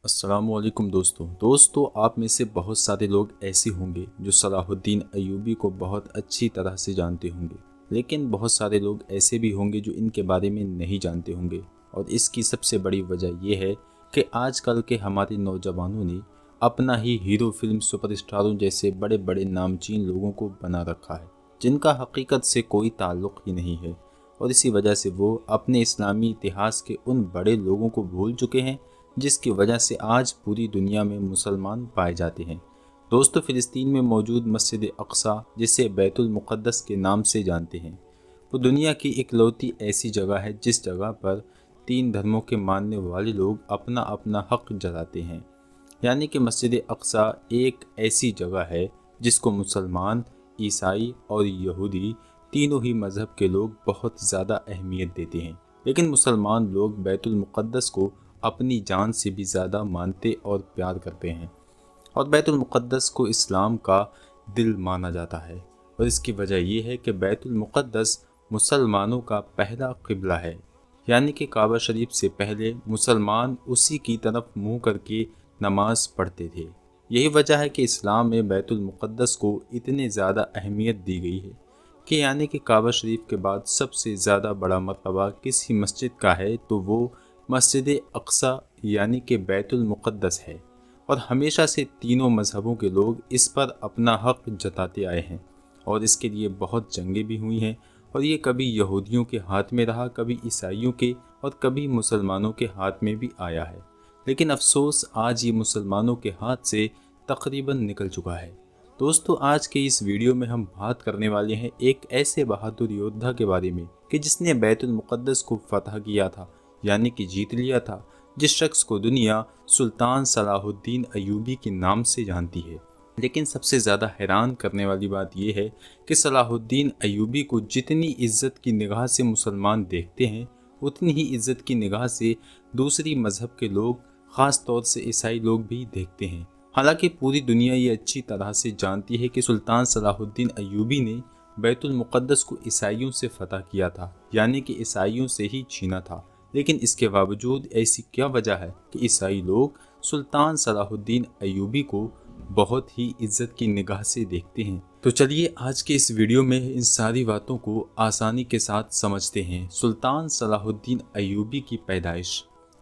अस्सलामुअलैकुम दोस्तों आप में से बहुत सारे लोग ऐसे होंगे जो सलाहुद्दीन अय्यूबी को बहुत अच्छी तरह से जानते होंगे, लेकिन बहुत सारे लोग ऐसे भी होंगे जो इनके बारे में नहीं जानते होंगे। और इसकी सबसे बड़ी वजह यह है कि आजकल के हमारे नौजवानों ने अपना ही हीरो फिल्म सुपरस्टारों जैसे बड़े बड़े नामचीन लोगों को बना रखा है, जिनका हकीकत से कोई ताल्लुक़ ही नहीं है। और इसी वजह से वो अपने इस्लामी इतिहास के उन बड़े लोगों को भूल चुके हैं जिसकी वजह से आज पूरी दुनिया में मुसलमान पाए जाते हैं। दोस्तों, फ़िलिस्तीन में मौजूद मस्जिद अक़सा, जिसे बैतुल मुक़द्दस के नाम से जानते हैं, वो दुनिया की इकलौती ऐसी जगह है जिस जगह पर तीन धर्मों के मानने वाले लोग अपना अपना हक़ जताते हैं। यानी कि मस्जिद अक़सा एक ऐसी जगह है जिसको मुसलमान, ईसाई और यहूदी तीनों ही मज़हब के लोग बहुत ज़्यादा अहमियत देते हैं। लेकिन मुसलमान लोग बैतुल मुक़द्दस को अपनी जान से भी ज़्यादा मानते और प्यार करते हैं, और बैतुल मुक़द्दस को इस्लाम का दिल माना जाता है। और इसकी वजह यह है कि बैतुल मुक़द्दस मुसलमानों का पहला क़िबला है, यानी कि काबा शरीफ से पहले मुसलमान उसी की तरफ मुँह करके नमाज़ पढ़ते थे। यही वजह है कि इस्लाम में बैतुल मुक़द्दस को इतने ज़्यादा अहमियत दी गई है कि यानी कि काबा शरीफ के बाद सबसे ज़्यादा बड़ा मरतबा किसी मस्जिद का है तो वो मस्जिद अक़सा यानी कि बैतुल मुक़द्दस है। और हमेशा से तीनों मज़हबों के लोग इस पर अपना हक़ जताते आए हैं, और इसके लिए बहुत जंगें भी हुई हैं। और ये कभी यहूदियों के हाथ में रहा, कभी ईसाइयों के, और कभी मुसलमानों के हाथ में भी आया है। लेकिन अफसोस आज ये मुसलमानों के हाथ से तकरीबन निकल चुका है। दोस्तों, आज के इस वीडियो में हम बात करने वाले हैं एक ऐसे बहादुर योद्धा के बारे में कि जिसने बैतुल मुक़द्दस को फ़तह किया था, यानी कि जीत लिया था, जिस शख्स को दुनिया सुल्तान सलाहुद्दीन अय्यूबी के नाम से जानती है। लेकिन सबसे ज़्यादा हैरान करने वाली बात यह है कि सलाहुद्दीन अय्यूबी को जितनी इज़्ज़त की निगाह से मुसलमान देखते हैं, उतनी ही इज़्ज़त की निगाह से दूसरी मज़हब के लोग, ख़ास तौर से ईसाई लोग भी देखते हैं। हालांकि पूरी दुनिया ये अच्छी तरह से जानती है कि सुल्तान सलाहुद्दीन अय्यूबी ने बैतुल मुक़द्दस को ईसाइयों से फ़तह किया था, यानी कि ईसाइयों से ही छीना था। लेकिन इसके बावजूद ऐसी क्या वजह है कि ईसाई लोग सुल्तान सलाहुद्दीन अय्यूबी को बहुत ही इज्जत की निगाह से देखते हैं? तो चलिए आज के इस वीडियो में इन सारी बातों को आसानी के साथ समझते हैं। सुल्तान सलाहुद्दीन अय्यूबी की पैदाइश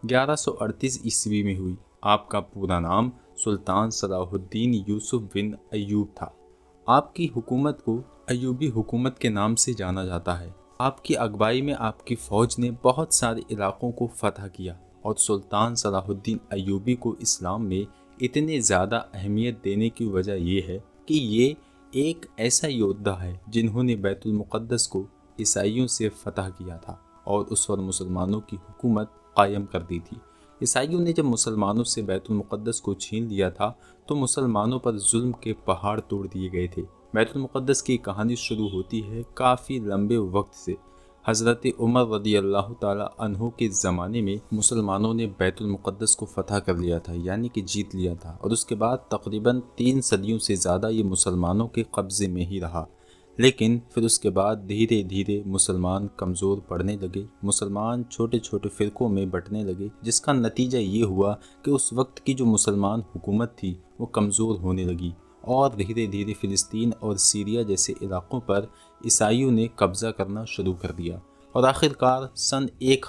1138 ईस्वी में हुई। आपका पूरा नाम सुल्तान सलाहुद्दीन यूसुफ बिन अय्यूब था। आपकी हुकूमत को अय्यूबी हुकूमत के नाम से जाना जाता है। आपकी अगुवाई में आपकी फ़ौज ने बहुत सारे इलाक़ों को फ़तह किया, और सुल्तान सलाहुद्दीन अय्यूबी को इस्लाम में इतने ज़्यादा अहमियत देने की वजह यह है कि ये एक ऐसा योद्धा है जिन्होंने बैतुल मुक़द्दस को ईसाइयों से फ़तह किया था और उस पर मुसलमानों की हुकूमत कायम कर दी थी। ईसाइयों ने जब मुसलमानों से बैतुल मुक़द्दस को छीन लिया था तो मुसलमानों पर जुल्म के पहाड़ तोड़ दिए गए थे। बैतुल मुक़द्दस की कहानी शुरू होती है काफ़ी लंबे वक्त से। हज़रत उमर रज़ी अल्लाह ताला अन्हु के ज़माने में मुसलमानों ने बैतुल मुक़द्दस को फ़तह कर लिया था, यानी कि जीत लिया था, और उसके बाद तकरीबन 3 सदियों से ज़्यादा ये मुसलमानों के कब्ज़े में ही रहा। लेकिन फिर उसके बाद धीरे धीरे मुसलमान कमज़ोर पड़ने लगे, मुसलमान छोटे छोटे फ़िरक़ों में बँटने लगे, जिसका नतीजा ये हुआ कि उस वक्त की जो मुसलमान हुकूमत थी वो कमज़ोर होने लगी, और धीरे धीरे फ़िलिस्तीन और सीरिया जैसे इलाक़ों पर ईसाइयों ने कब्ज़ा करना शुरू कर दिया। और आखिरकार सन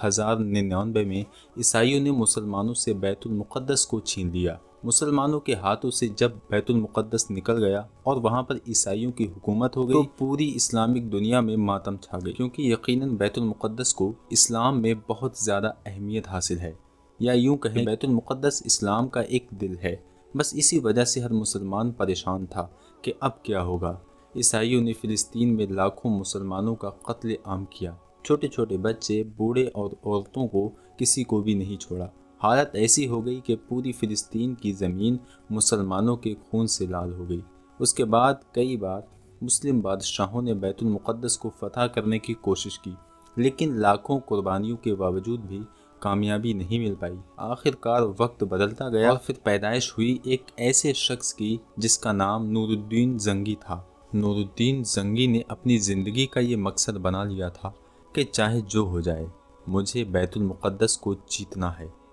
1099 में ईसाइयों ने मुसलमानों से बैतुल मुक़द्दस को छीन लिया। मुसलमानों के हाथों से जब बैतुल मुक़द्दस निकल गया और वहाँ पर ईसाइयों की हुकूमत हो गई, तो पूरी इस्लामिक दुनिया में मातम छा गई, क्योंकि यकीनन बैतुल मुक़द्दस को इस्लाम में बहुत ज़्यादा अहमियत हासिल है, या यूँ कहें बैतुल मुक़द्दस इस्लाम का एक दिल है। बस इसी वजह से हर मुसलमान परेशान था कि अब क्या होगा। ईसाइयों ने फ़िलिस्तीन में लाखों मुसलमानों का कत्ल आम किया। छोटे छोटे बच्चे, बूढ़े और औरतों को किसी को भी नहीं छोड़ा। हालत ऐसी हो गई कि पूरी फ़िलिस्तीन की ज़मीन मुसलमानों के खून से लाल हो गई। उसके बाद कई बार मुस्लिम बादशाहों ने बैतुल मुक़द्दस को फ़तह करने की कोशिश की, लेकिन लाखों कुर्बानियों के बावजूद भी कामयाबी नहीं मिल पाई। आखिरकार वक्त बदलता गया और फिर पैदाइश हुई एक ऐसे शख्स की जिसका नाम नूरुद्दीन ज़ंगी था। नूरुद्दीन ज़ंगी ने अपनी ज़िंदगी का ये मकसद बना लिया था कि चाहे जो हो जाए, मुझे बैतुल मुक़द्दस को जीतना है।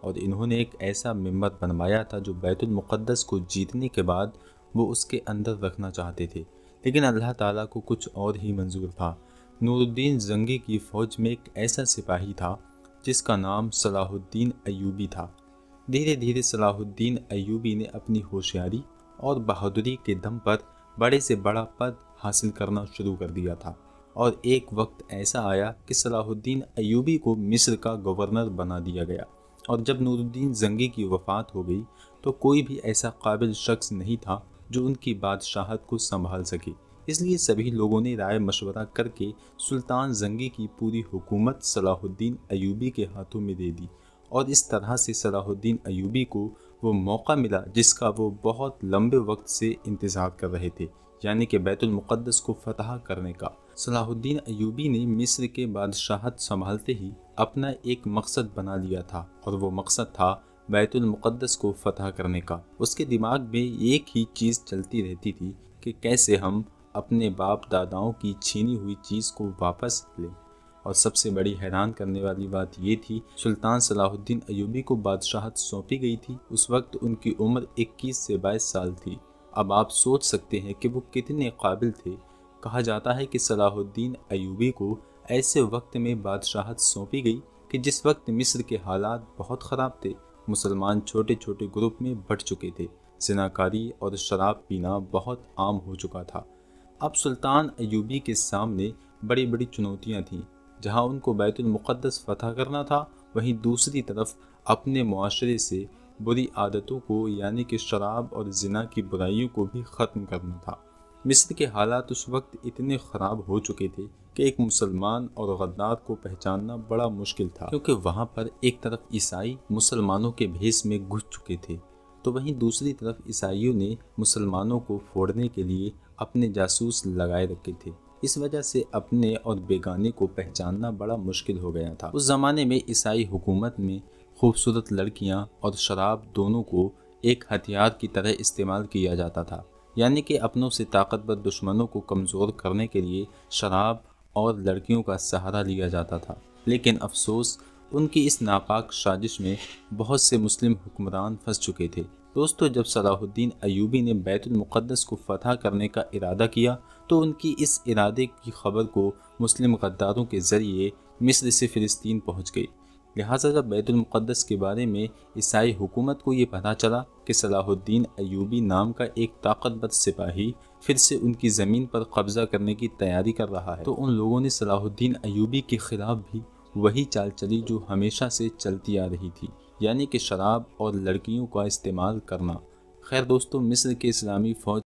और इन्होंने एक ऐसा मिंबर बनवाया था जो बैतुल मुक़द्दस को जीतने के बाद वो उसके अंदर रखना चाहते थे, लेकिन अल्लाह ताला को कुछ और ही मंजूर था। नूरुद्दीन जंगी की फ़ौज में एक ऐसा सिपाही था जिसका नाम सलाहुद्दीन अय्यूबी था। धीरे धीरे सलाहुद्दीन अय्यूबी ने अपनी होशियारी और बहादुरी के दम पर बड़े से बड़ा पद हासिल करना शुरू कर दिया था, और एक वक्त ऐसा आया कि सलाहुद्दीन अय्यूबी को मिस्र का गवर्नर बना दिया गया। और जब नूरुद्दीन जंगी की वफ़ात हो गई तो कोई भी ऐसा काबिल शख्स नहीं था जो उनकी बादशाहत को संभाल सके। इसलिए सभी लोगों ने राय मशवरा करके सुल्तान जंगी की पूरी हुकूमत सलाहुद्दीन अय्यूबी के हाथों में दे दी, और इस तरह से सलाहुद्दीन अय्यूबी को वो मौका मिला जिसका वो बहुत लंबे वक्त से इंतज़ार कर रहे थे, यानी कि बैतुल मुक़द्दस को फतह करने का। सलाहुद्दीन अय्यूबी ने मिस्र के बादशाहत संभालते ही अपना एक मकसद बना लिया था, और वो मकसद था बैतुल मुक़द्दस को फतह करने का। उसके दिमाग में एक ही चीज़ चलती रहती थी कि कैसे हम अपने बाप दादाओं की छीनी हुई चीज़ को वापस लें। और सबसे बड़ी हैरान करने वाली बात ये थी, सुल्तान सलाहुद्दीन अय्यूबी को बादशाहत सौंपी गई थी। उस वक्त उनकी उम्र 21 से 22 साल थी। अब आप सोच सकते हैं कि वो कितने काबिल थे। कहा जाता है कि सलाहुद्दीन अय्यूबी को ऐसे वक्त में बादशाहत सौंपी गई कि जिस वक्त मिस्र के हालात बहुत ख़राब थे। मुसलमान छोटे छोटे ग्रुप में बंट चुके थे, ज़िनाकारी और शराब पीना बहुत आम हो चुका था। अब सुल्तान अय्यूबी के सामने बड़ी बड़ी चुनौतियाँ थीं। जहाँ उनको बैतुल मुक़द्दस फतह करना था, वहीं दूसरी तरफ अपने मुआशरे से बुरी आदतों को, यानी कि शराब और ज़िना की बुराइयों को भी ख़त्म करना था। मिस्र के हालात उस वक्त इतने ख़राब हो चुके थे कि एक मुसलमान और गद्दार को पहचानना बड़ा मुश्किल था, क्योंकि वहाँ पर एक तरफ ईसाई मुसलमानों के भेष में घुस चुके थे, तो वहीं दूसरी तरफ ईसाइयों ने मुसलमानों को फोड़ने के लिए अपने जासूस लगाए रखे थे। इस वजह से अपने और बेगाने को पहचानना बड़ा मुश्किल हो गया था। उस ज़माने में ईसाई हुकूमत में खूबसूरत लड़कियां और शराब दोनों को एक हथियार की तरह इस्तेमाल किया जाता था, यानी कि अपनों से ताकतवर दुश्मनों को कमज़ोर करने के लिए शराब और लड़कियों का सहारा लिया जाता था। लेकिन अफसोस, उनकी इस नापाक साजिश में बहुत से मुस्लिम हुक्मरान फंस चुके थे। दोस्तों, जब सलाहुद्दीन अय्यूबी ने बैतुल मुक़द्दस को फतह करने का इरादा किया तो उनकी इस इरादे की खबर को मुस्लिम गद्दारों के ज़रिए मिस्र से फ़िलिस्तीन पहुंच गई। लिहाजा जब बैतुल मुक़द्दस के बारे में ईसाई हुकूमत को ये पता चला कि सलाहुद्दीन अय्यूबी नाम का एक ताकतवर सिपाही फिर से उनकी ज़मीन पर कब्ज़ा करने की तैयारी कर रहा है, तो उन लोगों ने सलाहुद्दीन अय्यूबी के ख़िलाफ़ भी वही चाल चली जो हमेशा से चलती आ रही थी, यानी कि शराब और लड़कियों का इस्तेमाल करना। खैर दोस्तों, मिस्र के इस्लामी फ़ौज